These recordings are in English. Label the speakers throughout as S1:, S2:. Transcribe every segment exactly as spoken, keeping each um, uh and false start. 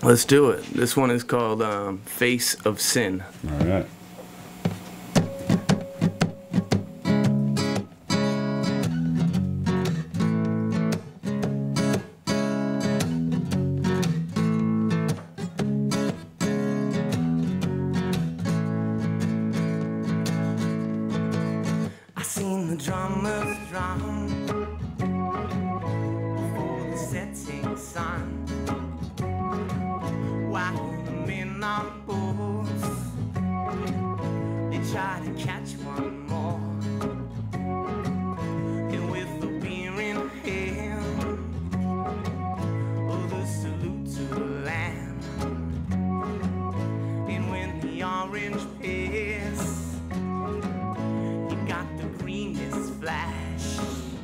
S1: Let's do it. This one is called um, Face of Sin.
S2: All right.
S1: I seen the drummers drum before the setting sun. While the men on boats, they try to catch one more. And with the beer in hand, others salute to the land. And when the orange pass, you got the greenest flash.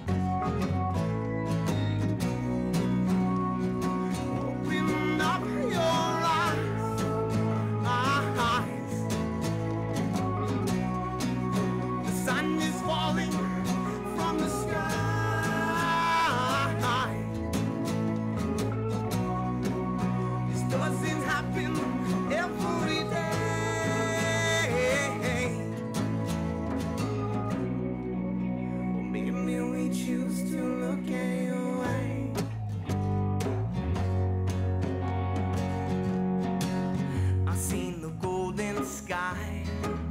S1: Open up your eyes, eyes. The sun is falling from the sky. This doesn't happen every day. Maybe we choose to look away. I've seen the golden sky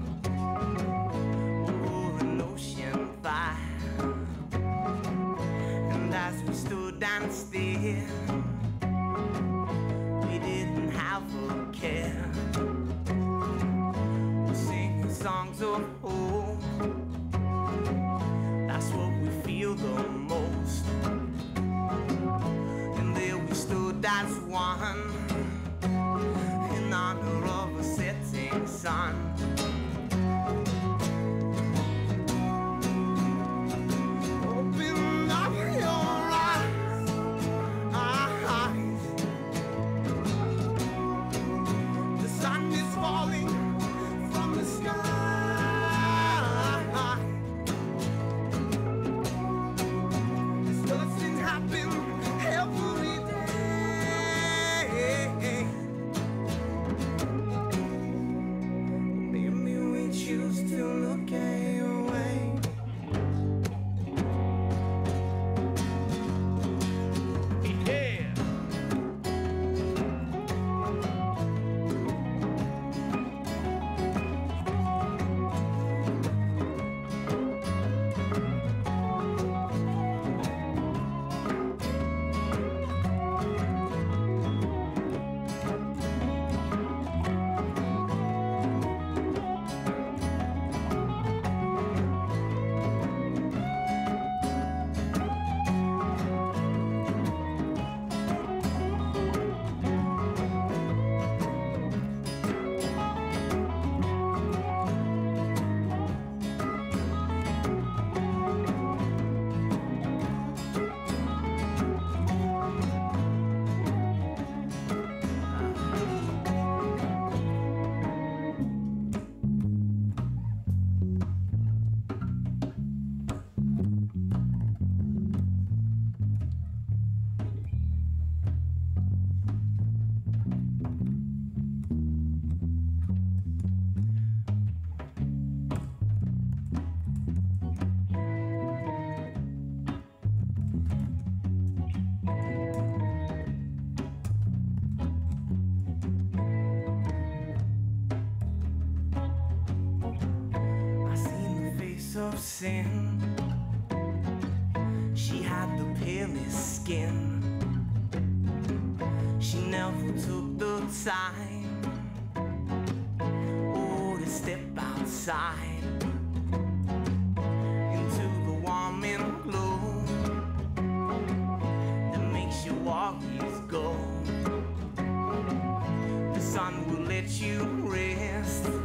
S1: over an ocean fire, and as we stood and stared, we didn't have a care. We're singing songs of hope. That's what we feel the most. And there we stood as one in honor of a setting sun. Open up your eyes, eyes. The sun is falling from the sky. Doesn't happen every day. Maybe we choose to look away. Yeah. I seen the face of sin. She had the palest skin. She never took the time, oh, to step outside into the warming glow that makes your walkies go. The sun will let you rest